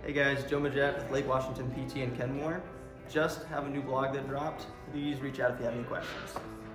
Hey guys, Joe Midgett with LWPT PT Kenmore. Just have a new blog that dropped. Please reach out if you have any questions.